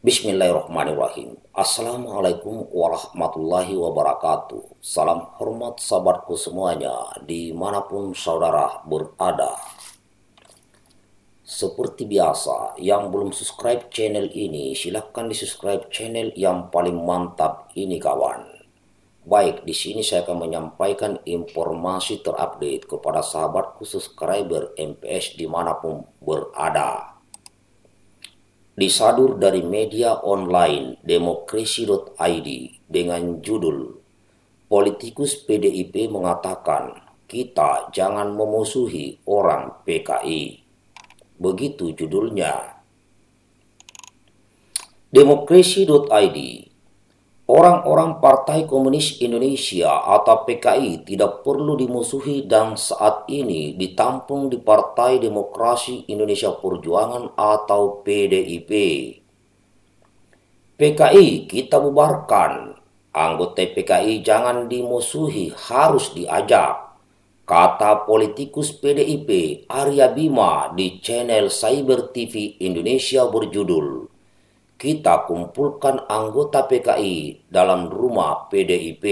Bismillahirrahmanirrahim. Assalamualaikum warahmatullahi wabarakatuh. Salam hormat sahabatku semuanya, dimanapun saudara berada. Seperti biasa, yang belum subscribe channel ini, silahkan di subscribe channel yang paling mantap ini kawan. Baik, di sini saya akan menyampaikan informasi terupdate kepada sahabatku subscriber MPS dimanapun berada. Disadur dari media online demokrasi.id dengan judul Politikus PDIP mengatakan kita jangan memusuhi orang PKI. Begitu judulnya. Demokrasi.id, orang-orang Partai Komunis Indonesia atau PKI tidak perlu dimusuhi dan saat ini ditampung di Partai Demokrasi Indonesia Perjuangan atau PDIP. PKI kita bubarkan, anggota PKI jangan dimusuhi, harus diajak, kata politikus PDIP Arya Bima di channel Cyber TV Indonesia berjudul Kita kumpulkan anggota PKI dalam rumah PDIP.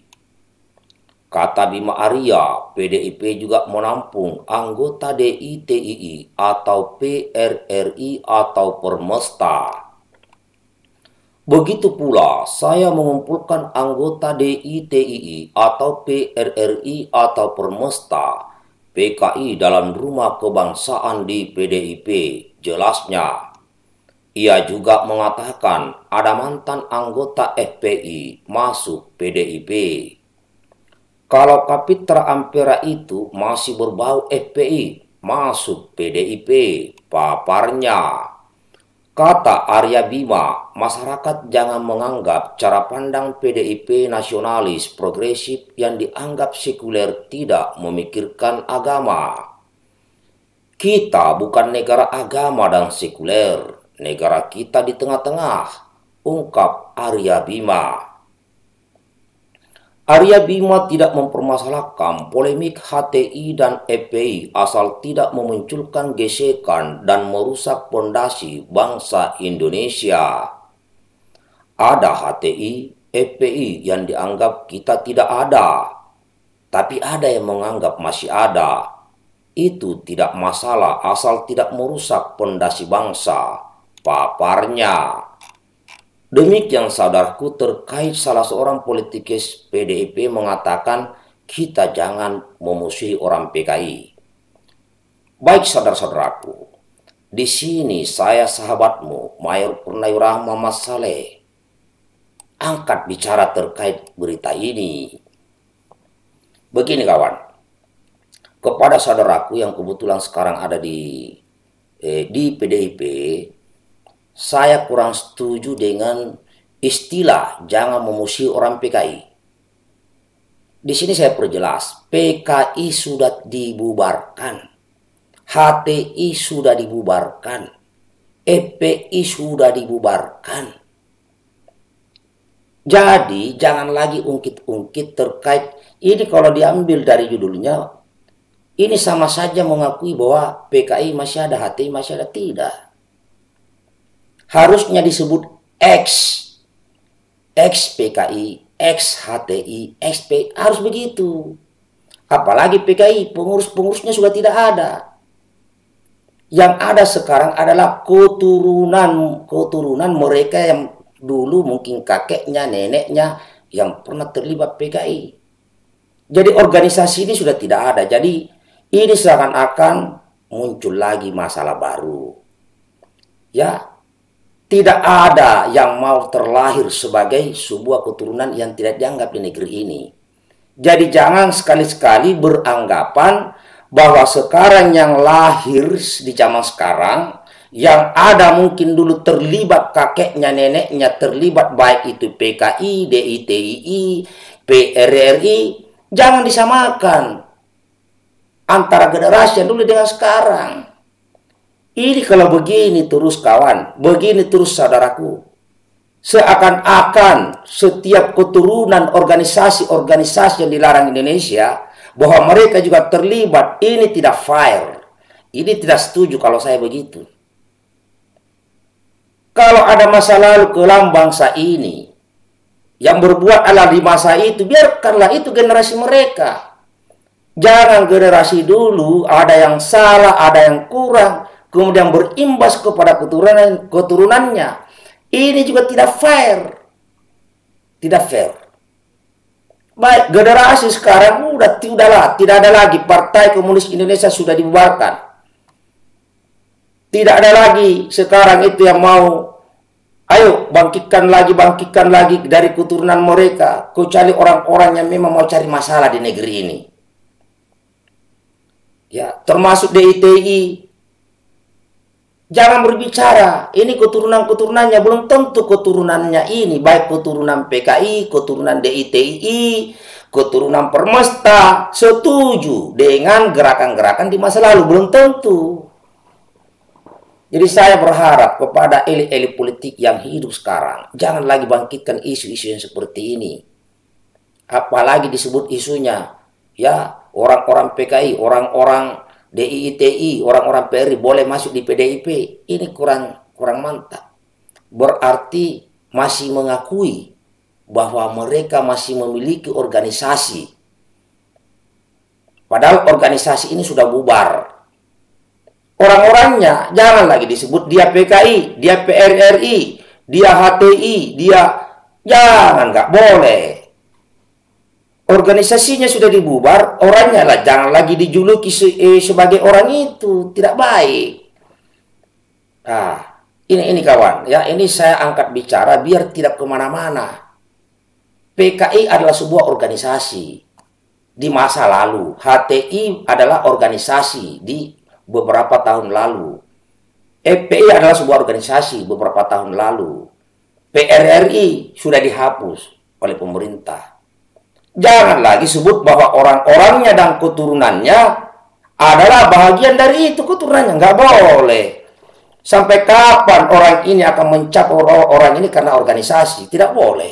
Kata Bima Arya, PDIP juga menampung anggota DITII atau PRRI atau Permesta. Begitu pula saya mengumpulkan anggota DITII atau PRRI atau Permesta PKI dalam rumah kebangsaan di PDIP, jelasnya. Ia juga mengatakan ada mantan anggota FPI masuk PDIP. Kalau Kapitra Ampera itu masih berbau FPI, masuk PDIP, paparnya. Kata Arya Bima, masyarakat jangan menganggap cara pandang PDIP nasionalis progresif yang dianggap sekuler tidak memikirkan agama. Kita bukan negara agama dan sekuler. Negara kita di tengah-tengah, ungkap Arya Bima. Arya Bima tidak mempermasalahkan polemik HTI dan FPI asal tidak memunculkan gesekan dan merusak pondasi bangsa Indonesia. Ada HTI, FPI yang dianggap kita tidak ada, tapi ada yang menganggap masih ada. Itu tidak masalah asal tidak merusak pondasi bangsa, paparnya. Demikian saudaraku terkait salah seorang politikus PDIP mengatakan kita jangan memusuhi orang PKI. Baik saudara-saudaraku, di sini saya sahabatmu Mayor Purnawirawan Muhammad Saleh angkat bicara terkait berita ini. Begini kawan, kepada saudaraku yang kebetulan sekarang ada di PDIP, saya kurang setuju dengan istilah jangan memusuhi orang PKI. Di sini saya perjelas, PKI sudah dibubarkan, HTI sudah dibubarkan, FPI sudah dibubarkan. Jadi jangan lagi ungkit-ungkit terkait ini. Kalau diambil dari judulnya, ini sama saja mengakui bahwa PKI masih ada, HTI masih ada, tidak. Harusnya disebut X PKI, X HTI, XP, harus begitu. Apalagi PKI, pengurus-pengurusnya sudah tidak ada. Yang ada sekarang adalah keturunan mereka yang dulu mungkin kakeknya, neneknya yang pernah terlibat PKI. Jadi organisasi ini sudah tidak ada. Jadi ini seakan-akan muncul lagi masalah baru. Ya, tidak ada yang mau terlahir sebagai sebuah keturunan yang tidak dianggap di negeri ini. Jadi jangan sekali-sekali beranggapan bahwa sekarang yang lahir di zaman sekarang, yang ada mungkin dulu terlibat kakeknya, neneknya terlibat, baik itu PKI, DITII, PRRI, jangan disamakan antara generasi yang dulu dengan sekarang. Ini kalau begini terus kawan, begini terus saudaraku, seakan-akan setiap keturunan organisasi-organisasi yang dilarang Indonesia, bahwa mereka juga terlibat, ini tidak fair. Ini tidak setuju kalau saya begitu. Kalau ada masa lalu kelam bangsa ini, yang berbuat adalah di masa itu, biarkanlah itu generasi mereka. Jangan generasi dulu ada yang salah, ada yang kurang, kemudian berimbas kepada keturunannya. Ini juga tidak fair. Tidak fair. Baik, generasi sekarang udahlah, tidak ada lagi Partai Komunis Indonesia sudah dibubarkan. Tidak ada lagi sekarang itu yang mau ayo bangkitkan lagi dari keturunan mereka, kecuali orang-orang yang memang mau cari masalah di negeri ini. Ya, termasuk DITI. Jangan berbicara, ini keturunan-keturunannya belum tentu keturunannya ini, baik keturunan PKI, keturunan DITI, keturunan Permesta setuju dengan gerakan-gerakan di masa lalu, belum tentu. Jadi saya berharap kepada elit-elit politik yang hidup sekarang, jangan lagi bangkitkan isu-isu yang seperti ini. Apalagi disebut isunya, ya orang-orang PKI, orang-orang DITI, orang-orang PRI boleh masuk di PDIP. Ini kurang mantap. Berarti masih mengakui bahwa mereka masih memiliki organisasi. Padahal organisasi ini sudah bubar. Orang-orangnya jangan lagi disebut dia PKI, dia PRRI, dia HTI, jangan, nggak boleh. Organisasinya sudah dibubar, orangnya lah jangan lagi dijuluki sebagai orang itu, tidak baik. Nah, ini kawan, ya ini saya angkat bicara biar tidak kemana-mana. PKI adalah sebuah organisasi di masa lalu, HTI adalah organisasi di beberapa tahun lalu. FPI adalah sebuah organisasi beberapa tahun lalu. PRRI sudah dihapus oleh pemerintah. Jangan lagi sebut bahwa orang-orangnya dan keturunannya adalah bagian dari itu keturunannya. Nggak boleh. Sampai kapan orang ini akan mencap orang ini karena organisasi? Tidak boleh.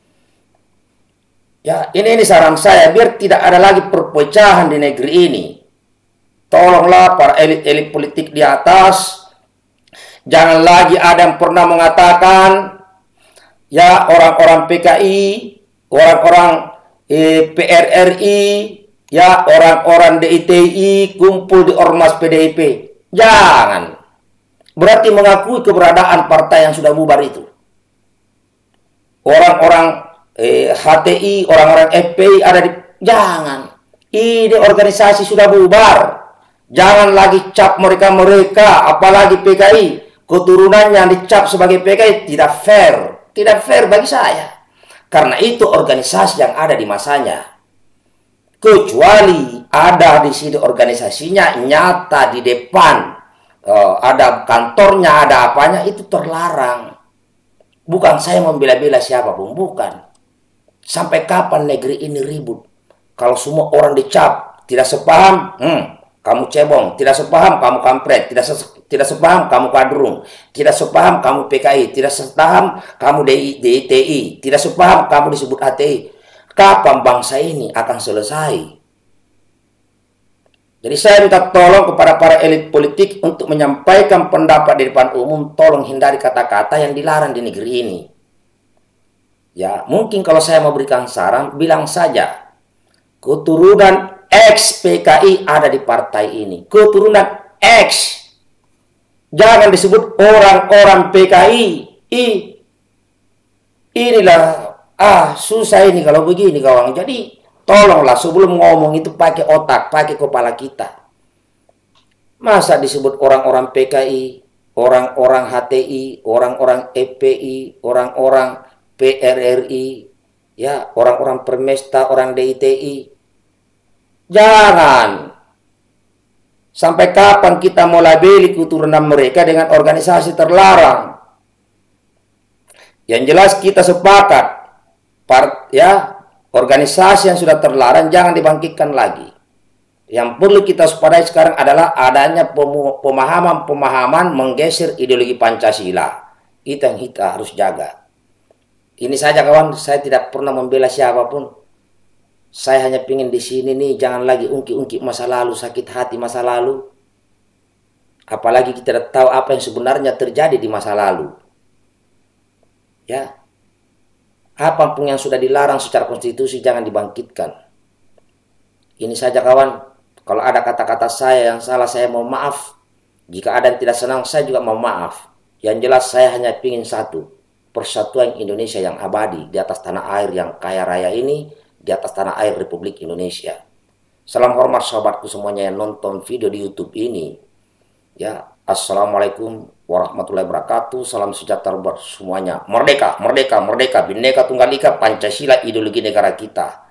Ya, ini saran saya biar tidak ada lagi perpecahan di negeri ini. Tolonglah para elit-elit politik di atas, jangan lagi ada yang pernah mengatakan, ya orang-orang PKI, orang-orang PRRI, ya orang-orang DITI kumpul di Ormas PDIP. Jangan. Berarti mengakui keberadaan partai yang sudah bubar itu. Orang-orang HTI, orang-orang FPI ada di... Jangan. Ini organisasi sudah bubar. Jangan lagi cap mereka, apalagi PKI. Keturunan yang dicap sebagai PKI tidak fair. Tidak fair bagi saya. Karena itu organisasi yang ada di masanya. Kecuali ada di sini organisasinya nyata di depan. Ada kantornya, ada apanya, itu terlarang. Bukan saya membela-bela siapapun, bukan. Sampai kapan negeri ini ribut? Kalau semua orang dicap, tidak sepaham, kamu cebong, tidak sepaham kamu kampret, tidak sepaham kamu kadrung, tidak sepaham kamu PKI, tidak sepaham kamu DITI, tidak sepaham kamu disebut HTI. Kapan bangsa ini akan selesai? Jadi saya minta tolong kepada para elit politik untuk menyampaikan pendapat di depan umum, tolong hindari kata-kata yang dilarang di negeri ini. Ya, mungkin kalau saya mau berikan saran, bilang saja keturunan X PKI ada di partai ini. Keturunan X. Jangan disebut orang-orang PKI. Inilah, susah ini kalau begini kawan. Jadi, tolonglah sebelum ngomong itu pakai otak, pakai kepala kita. Masa disebut orang-orang PKI, orang-orang HTI, orang-orang FPI, orang-orang PRRI, ya, orang-orang Permesta, orang DITI. Jangan. Sampai kapan kita mau labeli keturunan mereka dengan organisasi terlarang? Yang jelas kita sepakat, ya, organisasi yang sudah terlarang jangan dibangkitkan lagi. Yang perlu kita waspadai sekarang adalah adanya pemahaman menggeser ideologi Pancasila. Itu yang kita harus jaga. Ini saja kawan, saya tidak pernah membela siapapun. Saya hanya ingin di sini nih, jangan lagi ungkit-ungkit masa lalu, sakit hati masa lalu. Apalagi kita tidak tahu apa yang sebenarnya terjadi di masa lalu. Ya, apapun yang sudah dilarang secara konstitusi jangan dibangkitkan. Ini saja kawan. Kalau ada kata-kata saya yang salah, saya mau maaf. Jika ada yang tidak senang, saya juga mau maaf. Yang jelas saya hanya ingin satu, persatuan Indonesia yang abadi di atas tanah air yang kaya raya ini, di atas tanah air Republik Indonesia. Salam hormat sahabatku semuanya yang nonton video di YouTube ini. Ya, assalamualaikum warahmatullahi wabarakatuh. Salam sejahtera buat semuanya. Merdeka, merdeka, merdeka. Bhinneka Tunggal Ika, Pancasila ideologi negara kita.